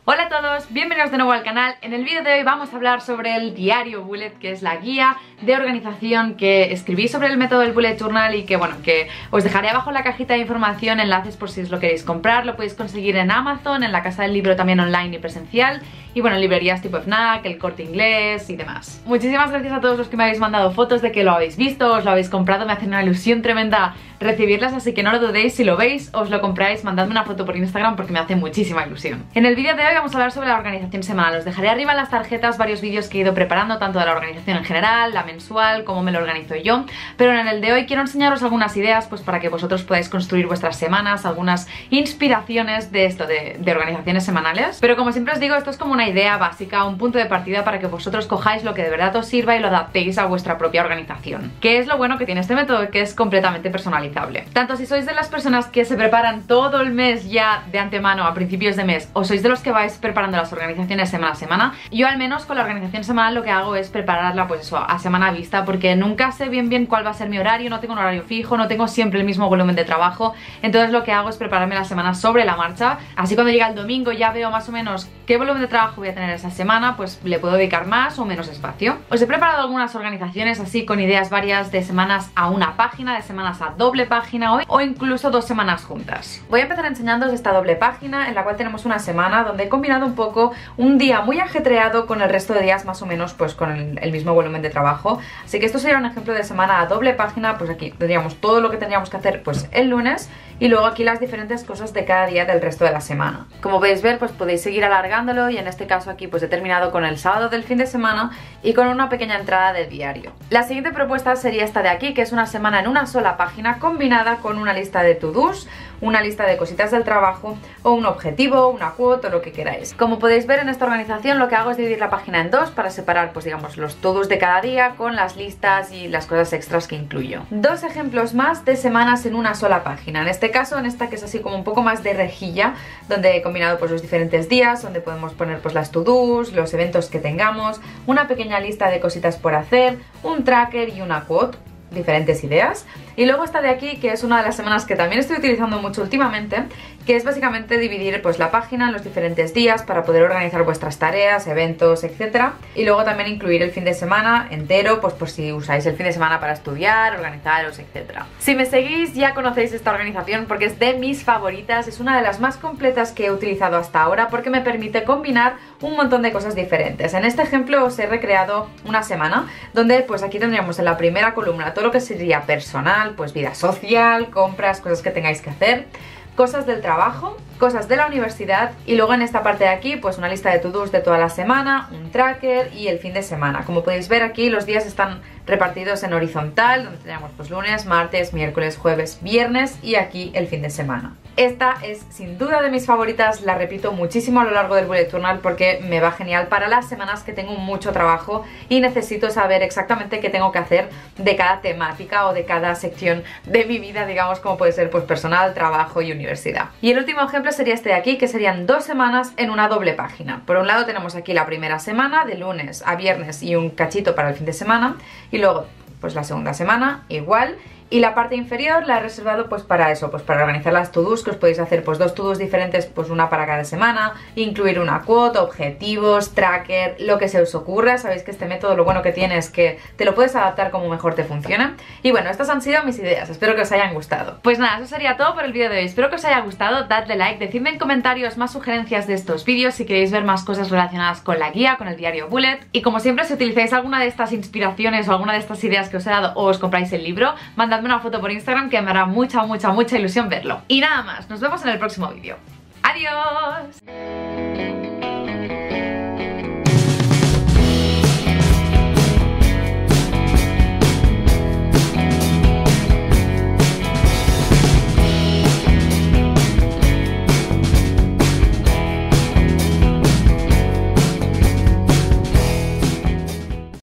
Hola a todos, bienvenidos de nuevo al canal. En el vídeo de hoy vamos a hablar sobre el diario Bullet, que es la guía de organización que escribí sobre el método del Bullet Journal y que que os dejaré abajo en la cajita de información enlaces por si os lo queréis comprar. Lo podéis conseguir en Amazon, en la Casa del Libro también online y presencial, y en librerías tipo FNAC, El Corte Inglés y demás. Muchísimas gracias a todos los que me habéis mandado fotos de que lo habéis visto, os lo habéis comprado, me hace una ilusión tremenda recibirlas, así que no lo dudéis, si lo veis, os lo compráis, mandadme una foto por Instagram porque me hace muchísima ilusión. En el vídeo de hoy vamos a hablar sobre la organización semanal. Os dejaré arriba en las tarjetas varios vídeos que he ido preparando, tanto de la organización en general, la mensual, cómo me lo organizo yo, pero en el de hoy quiero enseñaros algunas ideas pues para que vosotros podáis construir vuestras semanas, algunas inspiraciones de esto, de organizaciones semanales. Pero como siempre os digo, esto es como una idea básica, un punto de partida para que vosotros cojáis lo que de verdad os sirva y lo adaptéis a vuestra propia organización. Que es lo bueno que tiene este método, que es completamente personalizable. Tanto si sois de las personas que se preparan todo el mes ya de antemano a principios de mes, o sois de los que vais preparando las organizaciones semana a semana, yo al menos con la organización semanal lo que hago es prepararla pues eso, a semana vista, porque nunca sé bien cuál va a ser mi horario, no tengo un horario fijo, no tengo siempre el mismo volumen de trabajo, entonces lo que hago es prepararme la semana sobre la marcha, así cuando llega el domingo ya veo más o menos qué volumen de trabajo voy a tener esa semana, pues le puedo dedicar más o menos espacio. Os he preparado algunas organizaciones así con ideas varias de semanas a una página, de semanas a doble página hoy, o incluso 2 semanas juntas. Voy a empezar enseñándoos esta doble página en la cual tenemos una semana donde he combinado un poco un día muy ajetreado con el resto de días más o menos pues con el mismo volumen de trabajo, así que esto sería un ejemplo de semana a doble página. Pues aquí tendríamos todo lo que tendríamos que hacer pues el lunes y luego aquí las diferentes cosas de cada día del resto de la semana. Como podéis ver, pues podéis seguir alargándolo, y en este caso aquí pues he terminado con el sábado del fin de semana y con una pequeña entrada de diario. La siguiente propuesta sería esta de aquí, que es una semana en una sola página combinada con una lista de to-dos, una lista de cositas del trabajo o un objetivo, una quote o lo que queráis. Como podéis ver en esta organización lo que hago es dividir la página en dos para separar pues digamos los to-dos de cada día con las listas y las cosas extras que incluyo. Dos ejemplos más de semanas en una sola página. En este caso, en esta que es así como un poco más de rejilla, donde he combinado pues los diferentes días, donde podemos poner pues las to-dos, los eventos que tengamos, una pequeña lista de cositas por hacer, un tracker y una quote, diferentes ideas. Y luego esta de aquí, que es una de las semanas que también estoy utilizando mucho últimamente, que es básicamente dividir pues la página en los diferentes días para poder organizar vuestras tareas, eventos, etcétera. Y luego también incluir el fin de semana entero, pues por si usáis el fin de semana para estudiar, organizaros, etcétera. Si me seguís ya conocéis esta organización porque es de mis favoritas, es una de las más completas que he utilizado hasta ahora porque me permite combinar un montón de cosas diferentes. En este ejemplo os he recreado una semana donde pues aquí tendríamos en la primera columna todo lo que sería personal, pues vida social, compras, cosas que tengáis que hacer, cosas del trabajo, cosas de la universidad, y luego en esta parte de aquí pues una lista de to-dos de toda la semana, un tracker y el fin de semana. Como podéis ver aquí los días están repartidos en horizontal, donde tenemos pues lunes, martes, miércoles, jueves, viernes y aquí el fin de semana. Esta es sin duda de mis favoritas, la repito muchísimo a lo largo del Bullet Journal porque me va genial para las semanas que tengo mucho trabajo y necesito saber exactamente qué tengo que hacer de cada temática o de cada sección de mi vida, digamos, como puede ser pues personal, trabajo y universidad. Y el último ejemplo sería este de aquí, que serían 2 semanas en una doble página. Por un lado tenemos aquí la primera semana, de lunes a viernes y un cachito para el fin de semana, y luego pues la segunda semana igual. Y la parte inferior la he reservado pues para eso, pues para organizar las to-dos, que os podéis hacer pues 2 to-dos diferentes, pues una para cada semana, incluir una quote, objetivos, tracker, lo que se os ocurra. Sabéis que este método lo bueno que tiene es que te lo puedes adaptar como mejor te funcione. Y bueno, estas han sido mis ideas, espero que os hayan gustado. Pues nada, eso sería todo por el vídeo de hoy, espero que os haya gustado, dadle like, decidme en comentarios más sugerencias de estos vídeos si queréis ver más cosas relacionadas con la guía, con el diario Bullet. Y como siempre, si utilizáis alguna de estas inspiraciones o alguna de estas ideas que os he dado o os compráis el libro, mandadme una foto por Instagram que me hará mucha ilusión verlo. Y nada más, nos vemos en el próximo vídeo. ¡Adiós!